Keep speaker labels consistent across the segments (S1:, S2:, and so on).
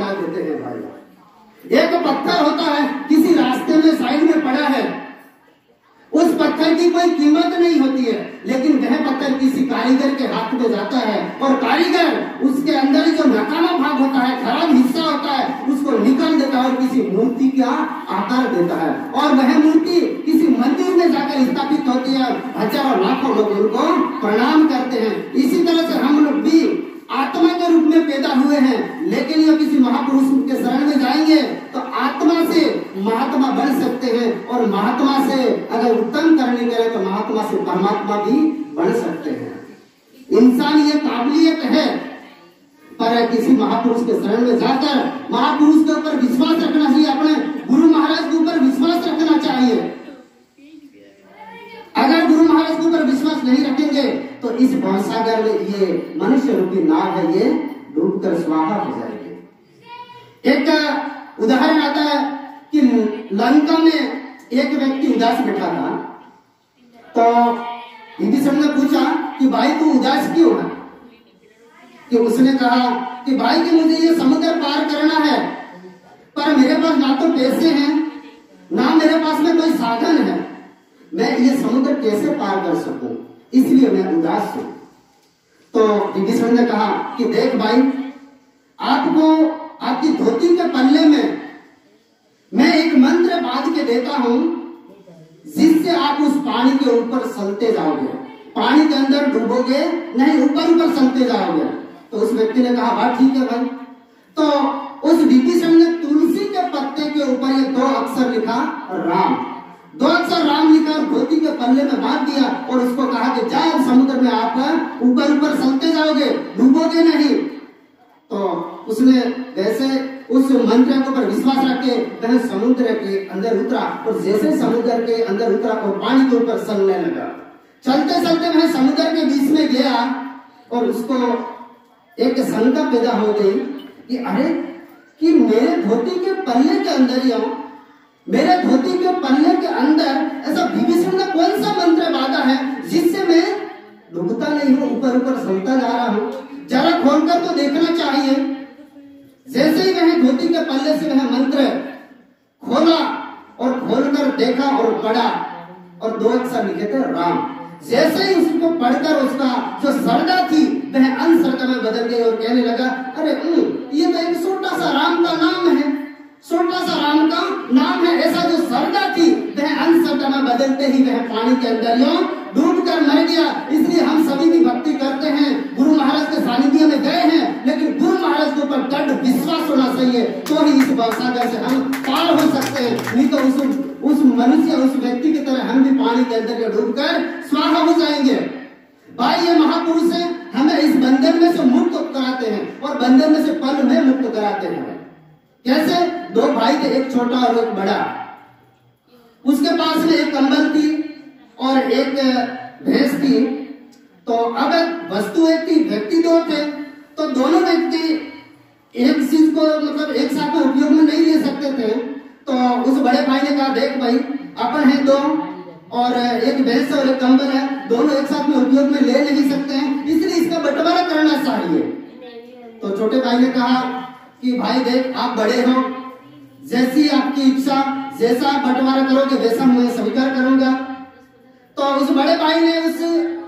S1: बना देते हैं भाई। एक पत्थर होता है किसी रास्ते में साइड में पड़ा है, उस पत्थर की कोई कीमत नहीं होती है, लेकिन वह पत्थर किसी कारीगर के हाथ में जाता है और कारीगर उसके अंदर जो नकामा भाग होता है, खराब हिस्सा होता है, उसको निकाल देता है और किसी मूर्ति का आकार देता है, और वह मूर्ति किसी मंदिर में जाकर स्थापित होती है। हजारों लाखों लोग उनको प्रणाम करते हैं। इसी तरह से हम लोग भी आत्मा के रूप में पैदा हुए हैं, लेकिन ये किसी महापुरुष के शरण में जाएंगे तो आत्मा से महात्मा बन सकते हैं, और महात्मा से अगर उत्तम करने करें तो महात्मा से परमात्मा भी बन सकते हैं। इंसान ये काबिलियत है, पर किसी महापुरुष के शरण में जाकर महापुरुष के ऊपर विश्वास रखना चाहिए, अपने गुरु महाराज के ऊपर विश्वास रखना चाहिए। अगर गुरु महाराज के ऊपर विश्वास नहीं रखेंगे तो इस भवसागर में ये मनुष्य रूपी नाव है, ये डूबकर स्वाहा हो जाएगी। एक उदाहरण आता है कि लंका में एक व्यक्ति उदास बैठा था, तो विभीषण ने पूछा कि भाई तू उदास क्यों है? कि उसने कहा कि भाई कि मुझे ये समुद्र पार करना है, पर मेरे पास ना तो पैसे हैं, ना मेरे पास में कोई साधन है, मैं ये समुद्र कैसे पार कर सकूं, इसलिए मैं उदास हूं। तो विभीषण ने कहा कि देख भाई, आपको आपकी धोती के पल्ले में मैं एक मंत्र बांध के देता हूं, जिससे आप उस पानी के ऊपर चलते जाओगे, पानी के अंदर डूबोगे नहीं, ऊपर ऊपर चलते जाओगे। तो उस व्यक्ति ने कहा वाह ठीक है भाई। तो उस विभीषण ने तुलसी के पत्ते के ऊपर ये 2 अक्षर लिखा, राम, 2 अक्षर राम लिखा और धोती के पल्ले में बांध दिया, और उसको कहा कि जाओ समुद्र में आप ऊपर ऊपर चलते जाओगे, डूबोगे नहीं। तो उसने वैसे उस मंत्र के ऊपर विश्वास रख के वह समुद्र के अंदर उतरा, और जैसे समुद्र के अंदर उतरा और पानी के ऊपर चलने लगा। चलते चलते वह समुद्र के बीच में गया और उसको एक शंका पैदा हो गई कि अरे कि मेरे धोती के पल्ले के अंदर ही मेरे धोती के पल्ले के अंदर ऐसा विभीषण ने कौन सा मंत्र बांधा है जिससे मैं डूबता नहीं हूं, ऊपर ऊपर चलता जा रहा हूं, जरा खोलकर तो देखना चाहिए। जैसे ही वह धोती के पल्ले से वह मंत्र खोला और खोलकर देखा और पढ़ा, और 2 अक्षर लिखे थे राम। जैसे ही उसको पढ़कर उसका जो सरदा थी वह अनसरदा में बदल गई और कहने लगा अरे ये तो एक छोटा सा राम का नाम है, छोटा सा राम का नाम है। ऐसा जो सरदा थी वह अनसरदा में बदलते ही वह पानी के अंदर डूब कर मर गया। इसलिए हम सभी भी भक्ति करते हैं, गुरु महाराज के सानिध्य में गए हैं, लेकिन गुरु महाराज के ऊपर दृढ़ विश्वास होना चाहिए, तो ही इस भवसागर से हम पार हो सकते हैं। नहीं तो उस मनुष्य, उस व्यक्ति की तरह हम भी पानी के अंदर डूबकर स्वाहा हो जाएंगे। भाई ये महापुरुष है, हमें इस बंधन में से मुक्त कराते हैं और बंधन में से पल में मुक्त कराते हैं। कैसे? 2 भाई थे, एक छोटा और एक बड़ा। उसके पास में एक कंबल थी और एक भैंस थी। तो अब वस्तु एक थी, व्यक्ति 2 थे, तो दोनों व्यक्ति एक चीज को मतलब एक साथ में उपयोग में नहीं ले सकते थे। तो उस बड़े भाई ने कहा देख भाई, अपन है 2 और एक भैंस और एक कंबल है, दोनों एक साथ में उपयोग में ले नहीं सकते हैं, इसलिए इसका बंटवारा करना चाहिए। तो छोटे भाई ने कहा कि भाई देख आप बड़े हो, जैसी आपकी इच्छा, जैसा आप बंटवारा करोगे वैसा मैं स्वीकार करूंगा। तो उस बड़े भाई ने उस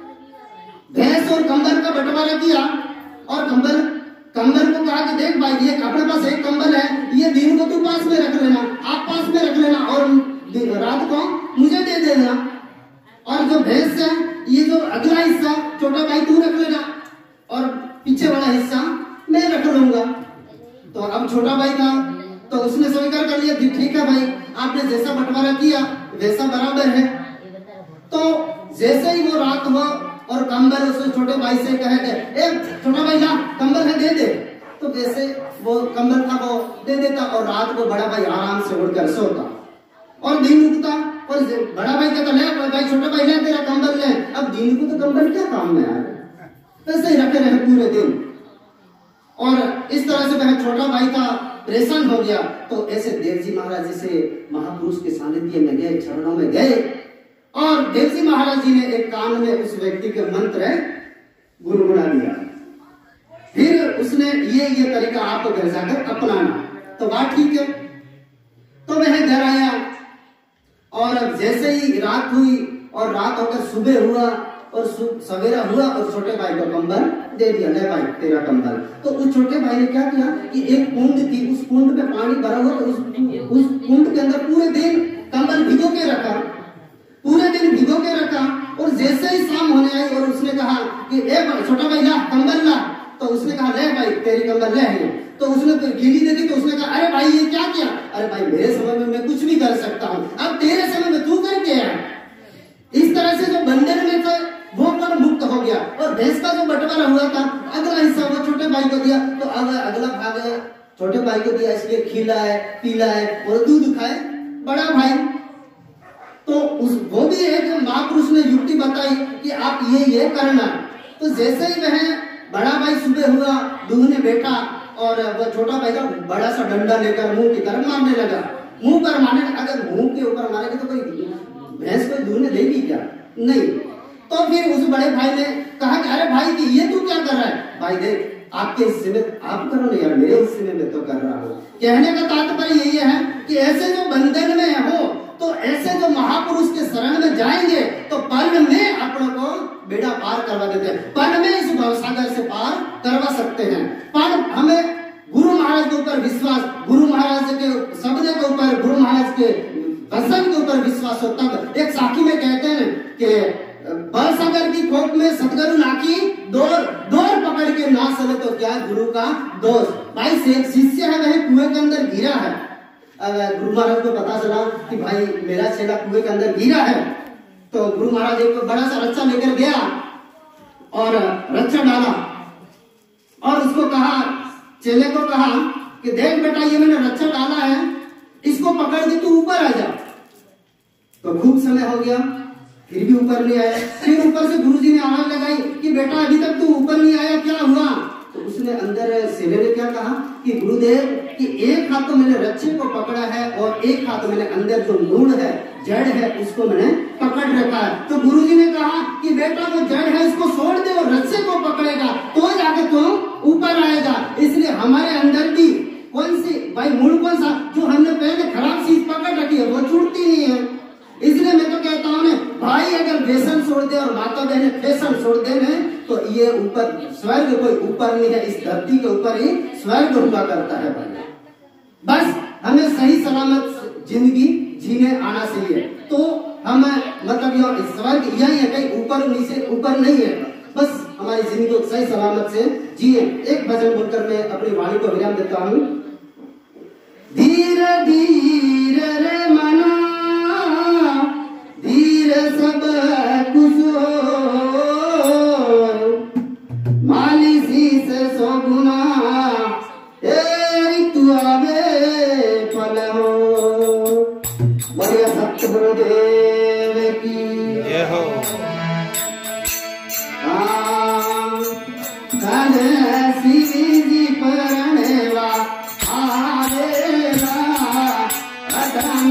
S1: भैंस और कंबल का बंटवारा किया और कंबल को कहा कि देख भाई ये अपने पास एक कंबल है, ये दिन को तू पास में रख लेना, आप पास में रख लेना और रात को मुझे दे देना, और जो भैंस है ये जो अगला हिस्सा छोटा भाई तू रख लेना और पीछे वाला हिस्सा मैं रख लूंगा। तो अब छोटा भाई था तो उसने स्वीकार कर लिया, ठीक है भाई आपने जैसा बंटवारा किया वैसा बराबर है। तो जैसे ही वो रात हुआ और कंबल उसने छोटे भाई से कहे ए छोटा भाई ला कंबल है दे दे, तो जैसे वो कंबल था वो दे देता और रात को बड़ा भाई आराम से उड़कर सोता और दिन उगता और बड़ा भाई कहता ले भाई छोटा भाई ले तेरा कंबल ले। अब दिन को तो कंबल क्या काम में आए, वैसे ही रखे रहे पूरे दिन। और इस तरह से वह छोटा भाई था परेशान हो गया। तो ऐसे देव जी महाराज जैसे महापुरुष के सानिध्य में गए, चरणों में गए, और देव जी महाराज जी ने एक कान में उस व्यक्ति के मंत्र गुनगुना दिया। फिर उसने ये तरीका आप घर जाकर अपनाना। तो बात ठीक है। तो वह घर आया और जैसे ही रात हुई और रात होकर सुबह हुआ और सवेरा हुआ और छोटे भाई को कंबल दे दिया, ले भाई तेरा कंबल। तो उस छोटे भाई ने क्या किया कि एक कुंड थी, उस कुंड में पानी भरा हुआ, तो उस कुंड के अंदर पूरे दिन कंबल भिगो के रखा, पूरे दिन भिगो के रखा। और जैसे ही शाम होने आई और उसने कहा कि ए छोटा भाई ला कंबल ला, तो उसने कहा ले भाई तेरी कंबल ले है। तो उसने गीली देखी तो उसने कहा अरे भाई ये क्या किया? अरे भाई मेरे समय में मैं कुछ भी कर सकता हूँ, अब तेरे समय में तू करके आया। इस तरह से जो बंधन में था वो पर मुक्त हो गया। और भैंस का जो बंटवारा हुआ था अगला हिस्सा वो छोटे भाई को दिया। तो अब अगला भाग छोटे भाई को दिया, इसलिए खिलाए पिलाए और दूध खाए बड़ा भाई। तो वो भी एक महापुरुष ने युक्ति बताई कि आप ये करना। तो जैसे ही वह बड़ा भाई सुबह हुआ, दूध ने बैठा और वो छोटा भाई का बड़ा सा डंडा लेकर मुंह की तरफ मारने लगा। मुंह पर मारने, अगर मुंह के ऊपर मारेगा तो कोई भैंस कोई दूध ने देगी क्या? नहीं। तो फिर उस बड़े भाई ने कहा कि अरे भाई ये तू क्या कर रहा है? भाई देख आपके हिस्से में आप करो ना यार, मेरे हिस्से में मैं तो कर रहा हूँ। कहने का तात्पर्य यही है कि ऐसे जो बंधन में हो तो ऐसे जो महापुरुष के शरण में जाएंगे तो पल में अपनों को बेड़ा पार करवा देते हैं, पल में इस भवसागर से पार करवा सकते हैं। पर हमें गुरु महाराज के ऊपर विश्वास, गुरु महाराज के शब्द के ऊपर, गुरु महाराज के वचन के ऊपर विश्वास हो। तब एक साखी में कहते हैं कि भवसागर की खोप में सतगुरु नाकी डोर पकड़ के ना चले तो क्या गुरु का दोष। भाई से एक शिष्य है वह कुएं के अंदर गिरा है। गुरु महाराज को पता चला कि भाई मेरा चेला कुएं के अंदर गिरा है। तो गुरु महाराज एक बड़ा सा रच्चा लेकर गया और रच्चा डाला और उसको कहा, चेले को कहा कि देख बेटा ये मैंने रच्चा डाला है, इसको पकड़ के तू ऊपर आ जा। तो खूब समय हो गया फिर भी ऊपर नहीं आया। फिर ऊपर से गुरुजी ने आवाज लगाई कि बेटा अभी तक तू ऊपर नहीं आया, क्या हुआ? तो उसने अंदर सेले ने क्या कहा कि गुरुदेव कि एक हाथ तो मैंने रच्चे को पकड़ा है और एक हाथ मैंने अंदर जो मूल है, जड़ है, उसको मैंने पकड़ रखा है। तो गुरुजी ने कहा कि बेटा वो जड़ है उसको छोड़ दे और रस्से को पकड़ेगा तो जाके तू ऊपर आएगा। इसलिए हमारे अंदर भी कौन सी भाई मूल कौन सा, जो हमने पहले खराब चीज पकड़ रखी है वो छूटती नहीं है। इसलिए मैं तो कहता हूँ भाई अगर व्यसन छोड़ दे और माता बहने फैशन छोड़ दे तो ये ऊपर स्वर्ग कोई ऊपर नहीं है, इस धरती के ऊपर ही स्वर्ग हुआ करता है भाई। बस हमें सही सलामत जिंदगी जीने आना चाहिए। तो हम मतलब स्वर्ग यही है, कहीं ऊपर नीचे ऊपर नहीं है। बस हमारी जिंदगी को सही सलामत से जिए। एक भजन बोलकर मैं अपनी वाणी को विराम देता हूँ। धीरे धीरे रे मना धीरे सब कुछ मालिसी से सो गुना तू आवे फल हो। बढ़िया सतगुरुदेव की जय हो। शिव जी परनेवा आवेला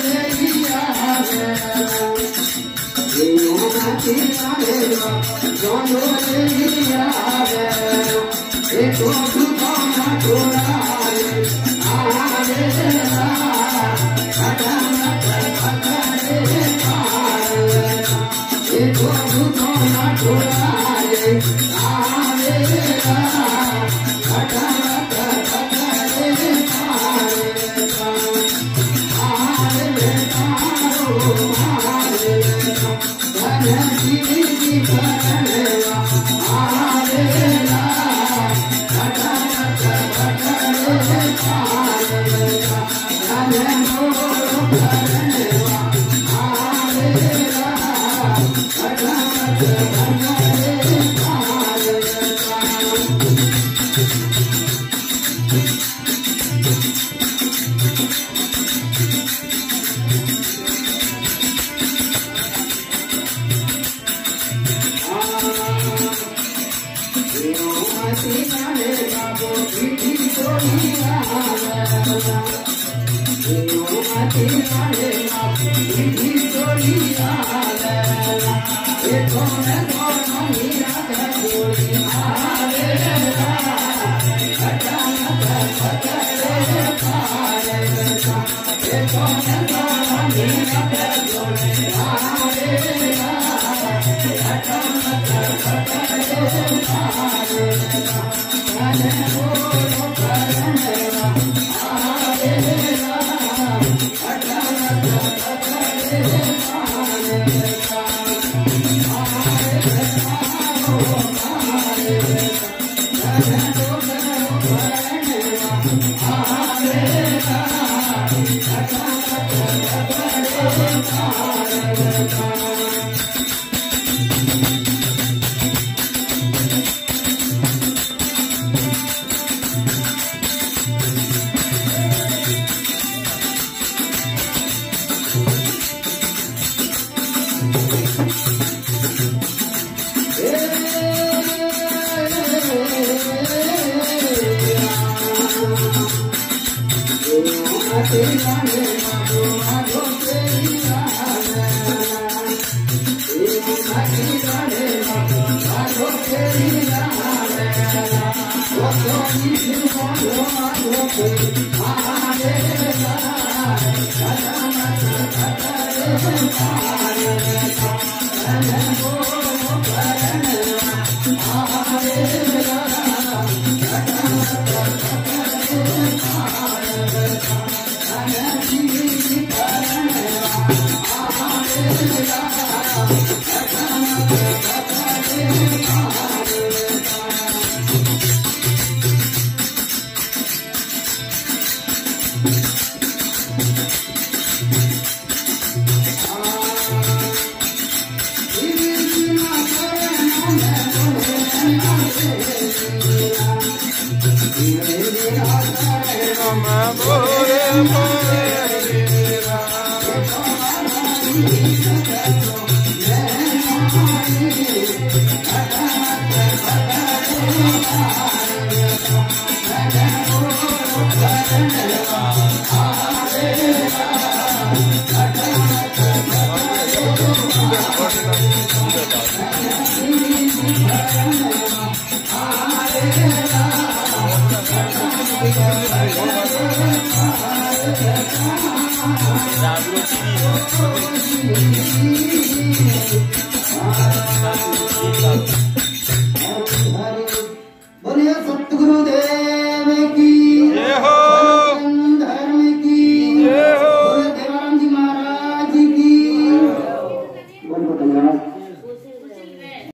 S2: जागरूक